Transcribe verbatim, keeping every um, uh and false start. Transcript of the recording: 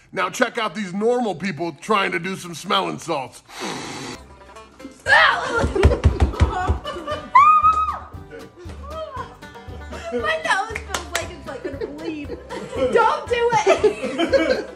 Now check out these normal people trying to do some smelling salts. My nose feels like it's like gonna bleed. Don't do it!